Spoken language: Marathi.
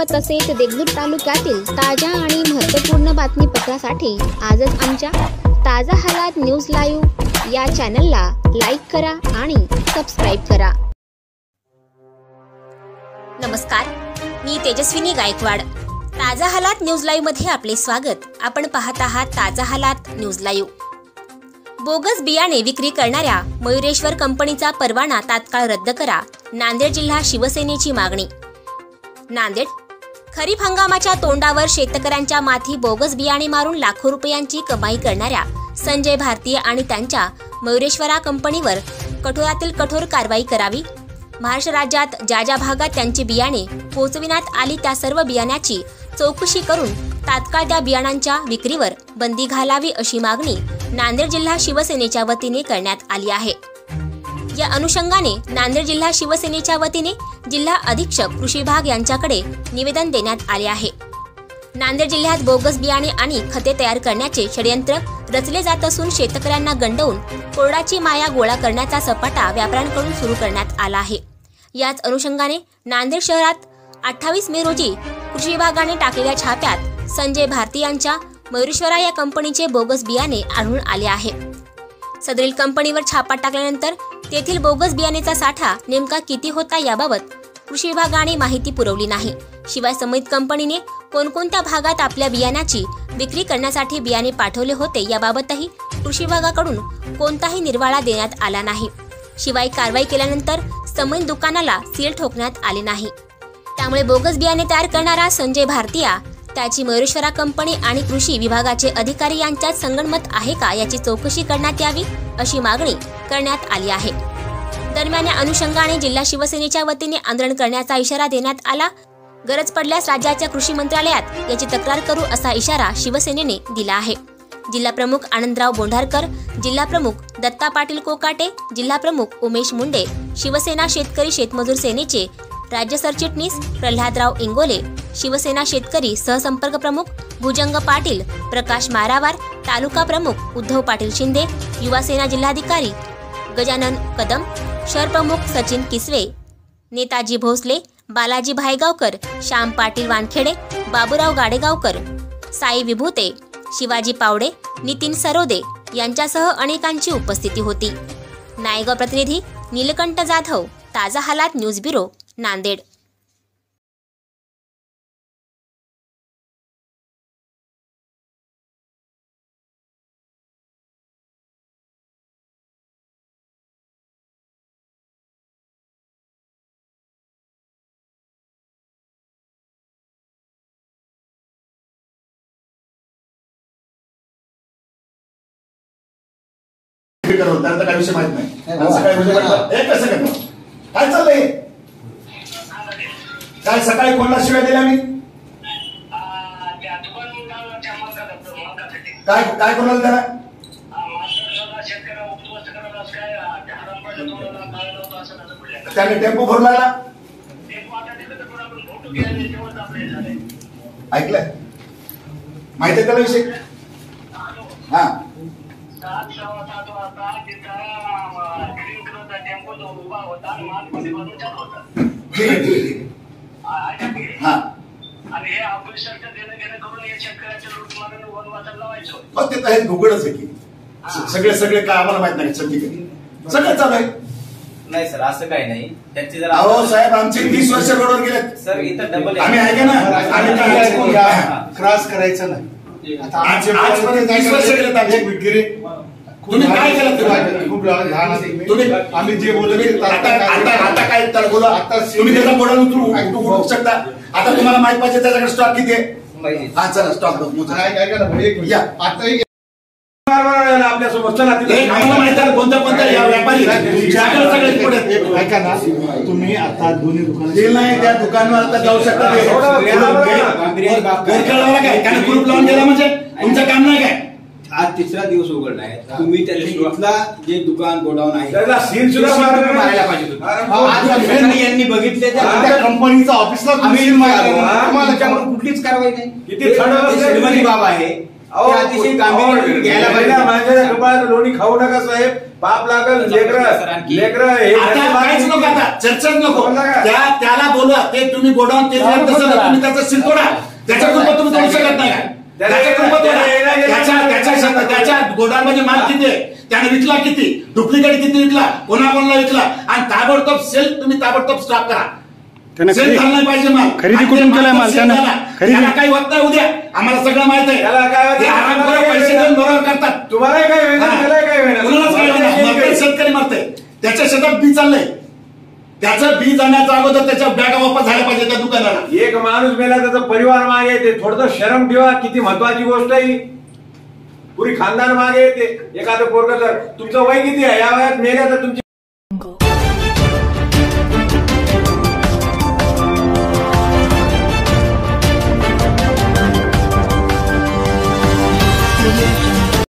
व तसेच देगलूर तालुक्यातील ताज्या आणि महत्त्वपूर्ण बातमीपत्रासाठी आजच आमच्या ताजा हालात न्यूज लाईव्ह या चॅनलला लाईक करा आणि सबस्क्राईब करा। नमस्कार, मी तेजस्विनी गायकवाड। ताजा हालात न्यूज लाईव्ह मध्ये आपले स्वागत। आपण पाहत आहात ताजा हालात न्यूज लाईव्ह। बोगस बियाणे विक्री करणाऱ्या मयुरेश्वर कंपनीचा परवाना तात्काळ रद्द करा, नांदेड जिल्हा शिवसेनेची मागणी। नांदेड खरीप हंगामाच्या तोंडावर शेतकऱ्यांच्या माथी बोगस बियाणे मारून लाखो रुपयांची कमाई करणाऱ्या संजय भारतीय आणि त्यांच्या मयुरेश्वरा कंपनीवर कठोरातील कठोर कारवाई करावी। महाराष्ट्र राज्यात ज्या ज्या भागात त्यांची बियाणे पोहोचविण्यात आली त्या सर्व बियाण्याची चौकशी करून तात्काळ त्या बियाणांच्या विक्रीवर बंदी घालावी अशी मागणी नांदेड जिल्हा शिवसेनेच्या वतीने करण्यात आली आहे। या अनुषंगाने नांदेड जिल्हा शिवसेनेच्या वतीने जिल्हा अधीक्षक कृषी विभाग यांच्याकडे निवेदन देण्यात आले आहे। नांदेड जिल्ह्यात बोगस बियाणे आणि खते तयार करण्याचे षडयंत्र रचले जात असून शेतकऱ्यांना गंडवून कोरडाची माया गोळा करण्याचा सपाटा व्यापाऱ्यांकडून सुरू करण्यात आला आहे। याच अनुषंगाने नांदेड शहरात 28 मे रोजी कृषी विभागाने टाकलेल्या छाप्यात संजय भारती यांच्या मयुरेश्वरा या कंपनीचे बोगस बियाणे आढळून आले आहे। सदरील कंपनीवर छापा टाकल्यानंतर तेथील बोगस बियाणेचा साठा नेमका किती होता याबाबत कृषी विभागाने माहिती पुरवली नाही। शिवाय संबंधित कंपनीने कोणकोणत्या भागात आपल्या बियाण्याची विक्री करण्यासाठी बियाणे पाठवले होते याबाबतही कृषी विभागाकडून कोणताही निर्वाळा देण्यात आला नाही। शिवाय कारवाई केल्यानंतर संबंधित दुकानाला सील ठोकण्यात आले नाही। त्यामुळे बोगस बियाणे तयार करणारा संजय भारतीया, त्याची मयुरेश्वरा कंपनी आणि कृषी विभागाचे अधिकारी यांच्यात संगनमत आहे का याची चौकशी करण्यात यावी अशी मागणी करण्यात आली आहे। दरम्यान या अनुषंगाने जिल्हा शिवसेनेच्या वतीने आंदोलन करण्याचा इशारा देण्यात आला। गरज पडल्यास राज्याच्या कृषी मंत्रालयात याची तक्रार करू असा इशारा शिवसेनेने दिला आहे। जिल्हा प्रमुख आनंदराव बोंढारकर, जिल्हा प्रमुख दत्ता पाटील कोकाटे, जिल्हा प्रमुख उमेश मुंडे, शिवसेना शेतकरी शेतमजूर सेनेचे राज्य सरचिटणीस प्रल्हादराव इंगोले, शिवसेना शेतकरी सहसंपर्क प्रमुख भुजंग पाटील, प्रकाश मारावार, तालुका प्रमुख उद्धव पाटील शिंदे, युवासेना जिल्हाधिकारी गजानन कदम, शहर प्रमुख सचिन किसवे, नेताजी भोसले, बालाजी भायगावकर, श्याम पाटील वानखेडे, बाबूराव गाडेगावकर, साई विभूते, शिवाजी पावडे, नितीन सरोदे यांच्यासह अनेकांची उपस्थिती होती। नायगाव प्रतिनिधी नीलकंठ जाधव, ताजा हालात न्यूज ब्युरो, नांदेड। त्यांचा काही विषय माहित नाही। असं काय म्हणजे एक सेकंड, काय चाललंय? काय सकाळी कोणाला शिवाय दिल्या मी? काय काय कोणाला दिला? त्याने टेम्पो भरला ना? ऐकलंय? माहिती आहे त्याला विषय? हा गुगडच आहे की सगळे सगळे काय आम्हाला माहित नाही। सगळं चालू आहे। नाही सर, असं काही नाही। त्यांची जरा अहो साहेब, आमचे 20 वर्ष रोडवर गेलेत सर। इथं डबल आम्ही आहे ना, आम्ही क्रॉस करायचं नाही। आजपर्यंत 20 वर्ष गेलेत आमचे विक्री। तुम्ही काय केलं? खूप लहान तुम्ही आम्ही जे बोलतो आता काय बोला, तुम्ही त्याचा मोडल उठू शकता। आता तुम्हाला माहित पाहिजे त्याच्याकडे स्टॉक किती आहे। हा चला स्टॉक आपल्यासोबत चला कोणत्या कोणत्या व्यापारी ऐका ना, तुम्ही आता दोन्ही दुकान नाही त्या दुकानावर आता जाऊ शकता। काय ग्रुप लावून गेला म्हणजे तुमचं काम नाही काय? आज तिसरा दिवस उघडला आहे। तुम्ही त्यातला जे दुकान गोडाऊन आहे त्याला सील सुद्धा मारायला पाहिजे। यांनी बघितले कंपनीचा ऑफिसला तुम्हाला त्याच्यावर कुठलीच कारवाई नाही। किती बाब आहे ते अतिशय गांभीर्याने घ्यायला पाहिजे. माझ्या कपाळात लोणी खाऊ नका साहेब, पाप लागल. लेकर हे आता काहीच नको, आता चर्चाच नको. त्याला बोलवा, ते तुम्ही गोडाऊन ते तुम्ही त्याचा सील तोडा. त्याच्या कुटुंबात तुम्ही तोडू शकत नाही. त्याच्या गोडाऊन मध्ये माल किती आहे, त्याने विकला किती, डुप्लिकेट किती विकला, कोणाकोणाला विकला, आणि ताबडतोब सेल तुम्ही ताबडतोब स्टॉप करा. सेल झाला नाही पाहिजे माल. खरेदी कुठून केलाय माल त्यानं? त्याला काही होत नाही उद्या, आम्हाला सगळं माहित आहे. त्याला काय होतं? ते आरामखोर पैसे देऊन बरोबर करतात. तुम्हालाही काय वेळ त्यालाही काय वेळ कुणालाच काही होणार नाही. शेतकरी मरते, त्याच्या शेतात बी चाललंय, त्याचं बी जाण्याच्या अगोदर त्याच्या बॅगा वापस झाल्या पाहिजे त्या दुकानाला. एक माणूस मेला त्याचा परिवार मागे येते. थोडं शरम ठेवा, किती महत्वाची गोष्ट आहे. पुरी खानदान मागे येते. एखादं पोरग, तुमचं वय किती आहे, या वयात मेल्या तर तुमची